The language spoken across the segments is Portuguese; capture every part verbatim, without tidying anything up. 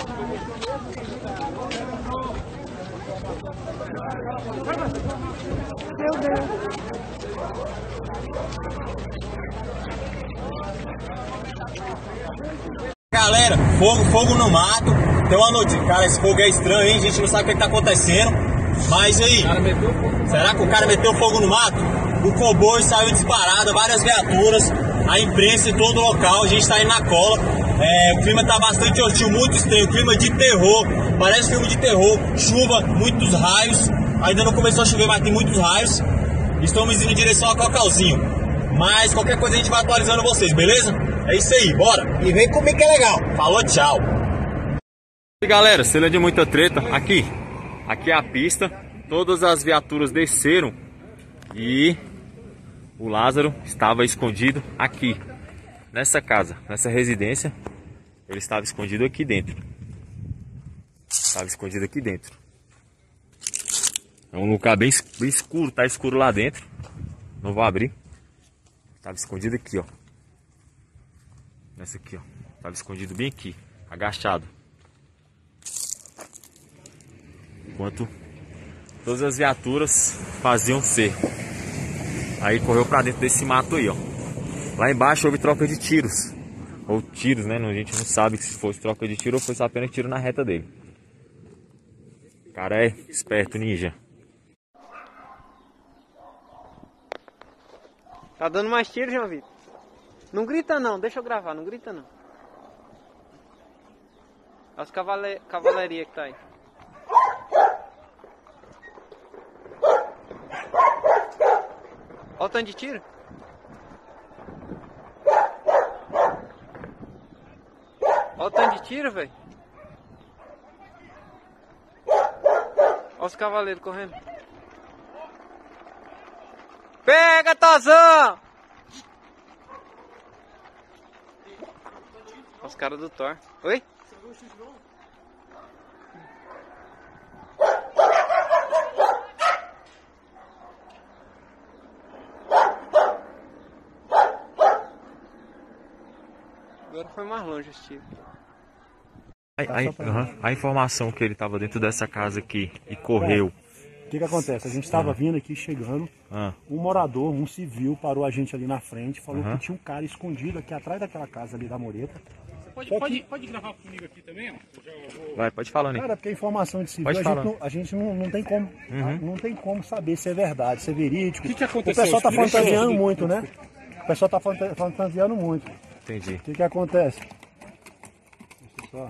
Meu Deus. Galera, fogo, fogo no mato. Tem uma notícia. Cara, esse fogo é estranho, hein? A gente não sabe o que, que tá acontecendo. Mas aí, será que o cara meteu fogo no mato? O comboio saiu disparado, várias viaturas, a imprensa em todo o local, a gente tá indo na cola. É, o clima tá bastante hostil, muito estranho, clima de terror, parece filme de terror, chuva, muitos raios. Ainda não começou a chover, mas tem muitos raios. Estamos indo em direção a Cocalzinho. Mas qualquer coisa a gente vai atualizando vocês, beleza? É isso aí, bora! E vem comigo que é legal. Falou, tchau! E galera, cena de muita treta. Aqui, aqui é a pista. Todas as viaturas desceram e o Lázaro estava escondido aqui, nessa casa, nessa residência. Ele estava escondido aqui dentro. Estava escondido aqui dentro. É um lugar bem, bem escuro, tá escuro lá dentro. Não vou abrir. Estava escondido aqui, ó. Nessa aqui, ó. Estava escondido bem aqui, agachado. Enquanto todas as viaturas faziam cerco. Aí correu pra dentro desse mato aí, ó. Lá embaixo houve troca de tiros. Ou tiros, né? A gente não sabe se foi troca de tiro ou foi só apenas tiro na reta dele. O cara é esperto, ninja. Tá dando mais tiro, João Vitor? Não grita não, deixa eu gravar, não grita não. As cavale... cavalaria que tá aí. Olha o tanto de tiro. Olha o tanto de tiro, velho. Olha os cavaleiros correndo. Pega, Tazão! Olha os caras do Thor. Oi? Agora foi mais longe esse tiro. A, a, uhum, a informação que ele estava dentro dessa casa aqui e correu. O que que acontece? A gente estava uhum. vindo aqui, chegando, uhum. um morador, um civil, parou a gente ali na frente, falou uhum. que tinha um cara escondido aqui atrás daquela casa ali da Moreta. Você pode, que... pode, pode gravar comigo aqui também? Ó? Eu já vou... Vai, pode falar, né? Cara, porque a informação de civil, Pode a falar. gente, não, a gente não, não, tem como, Uhum. não tem como saber se é verdade, se é verídico. O que que aconteceu? O pessoal tá Deixa eu- fantasiando muito, né? O pessoal tá fanta- fantasiando muito. Entendi. O que que acontece? Deixa eu só...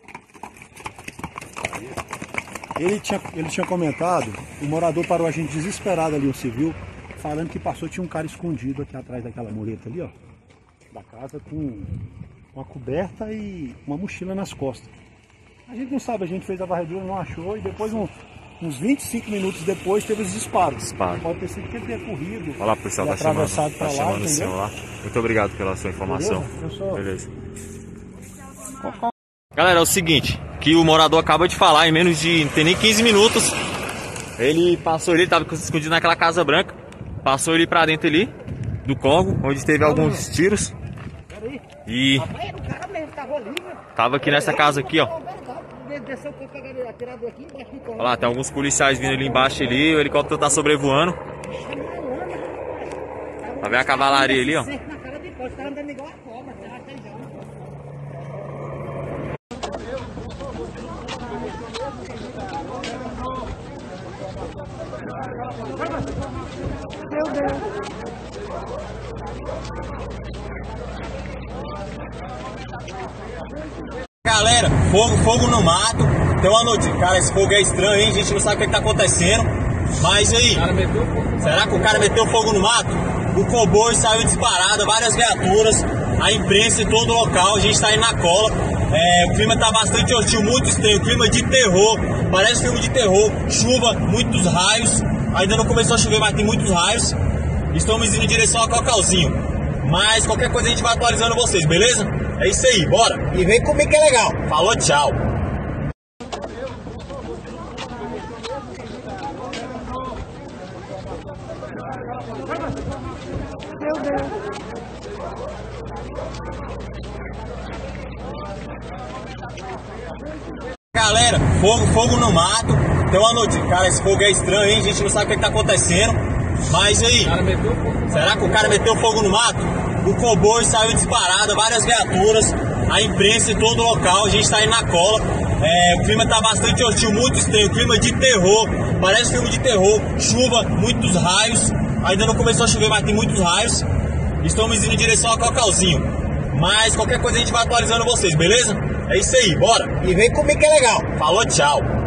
Ele tinha, ele tinha comentado, o morador parou a gente desesperado ali, o civil, falando que passou, tinha um cara escondido aqui atrás daquela mureta ali, ó, da casa, com uma coberta e uma mochila nas costas. A gente não sabe, a gente fez a varredura, não achou, e depois, um, uns vinte e cinco minutos depois, teve os disparos. Disparo. Pode ter sido que ele tenha corrido, Olha lá, o pessoal e tá chamando, atravessado tá pra lá, chamando o senhor entendeu? lá. Muito obrigado pela sua informação. Beleza? Eu sou- Beleza. Galera, é o seguinte, que o morador acaba de falar, em menos de, não tem nem quinze minutos, ele passou ali, ele tava escondido naquela casa branca, passou ele pra dentro ali, do córrego, onde teve alguns tiros, e tava aqui nessa casa aqui, ó. Olha lá, tem alguns policiais vindo ali embaixo ali, o helicóptero tá sobrevoando. Tá vendo a cavalaria ali, ó. Meu Deus. Galera, fogo, fogo no mato. Tem uma notícia. Cara, esse fogo é estranho, hein? A gente não sabe o que, que tá acontecendo. Mas aí, será que o cara meteu fogo no mato? O comboio saiu disparado, várias viaturas, a imprensa em todo o local. A gente tá indo na cola. É, o clima tá bastante hostil, muito estranho, clima de terror, parece filme de terror, chuva, muitos raios. Ainda não começou a chover, mas tem muitos raios. Estamos indo em direção a Cocalzinho. Mas qualquer coisa a gente vai atualizando vocês, beleza? É isso aí, bora! E vem comigo que é legal. Falou, tchau! Galera, fogo, fogo no mato. Tem uma notícia. Cara, esse fogo é estranho, hein? A gente não sabe o que, que tá acontecendo. Mas aí, será que o cara meteu fogo no mato? O comboio saiu disparado, várias viaturas, a imprensa em todo o local, a gente tá indo na cola. É, o clima tá bastante hostil, muito estranho, clima de terror, parece filme de terror, chuva, muitos raios. Ainda não começou a chover, mas tem muitos raios. Estamos indo em direção a Cocalzinho. Mas qualquer coisa a gente vai atualizando vocês, beleza? É isso aí, bora! E vem comigo que é legal. Falou, tchau! Meu Deus. Galera, fogo, fogo no mato. Tem uma notícia. Cara, esse fogo é estranho, hein? A gente não sabe o que, é que tá acontecendo. Mas aí, será que o cara meteu fogo no mato? O comboio saiu disparado, várias viaturas, a imprensa em todo o local, a gente tá indo na cola. É, o clima tá bastante hostil, muito estranho, clima de terror, parece filme de terror, chuva, muitos raios. Ainda não começou a chover, mas tem muitos raios. Estamos indo em direção a Cocalzinho. Mas qualquer coisa a gente vai atualizando vocês, beleza? É isso aí, bora! E vem comigo que é legal. Falou, tchau!